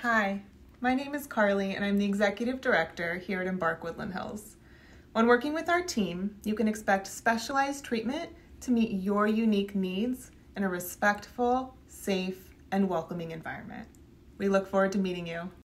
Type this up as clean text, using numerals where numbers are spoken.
Hi, my name is Carly and I'm the Executive Director here at Embark Woodland Hills. When working with our team, you can expect specialized treatment to meet your unique needs in a respectful, safe, and welcoming environment. We look forward to meeting you.